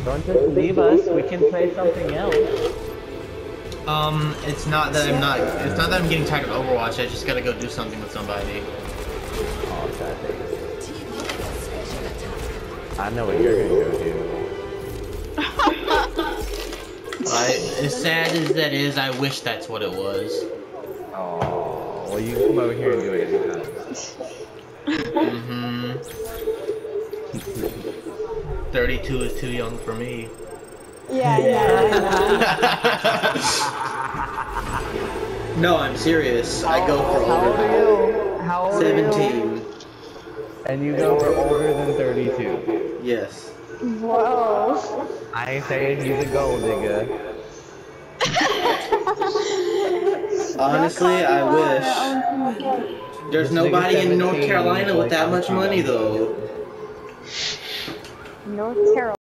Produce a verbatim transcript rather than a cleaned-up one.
Don't just leave us. We can play something else. Um, it's not that I'm not. It's not that I'm getting tired of Overwatch. I just gotta go do something with somebody. Oh, God. I know what you're gonna go do. I, as sad as that is, I wish that's what it was. Oh, well, you can come over here and do it anytime. Mm-hmm. thirty-two is too young for me. Yeah, yeah, I know. No, I'm serious. I go for How older old are than you? How old seventeen. Are you? And you go for older than thirty-two. Yes. Whoa. I ain't saying he's a gold digger. Honestly, I wish. There's nobody in North Carolina with that much money, though. North Carolina.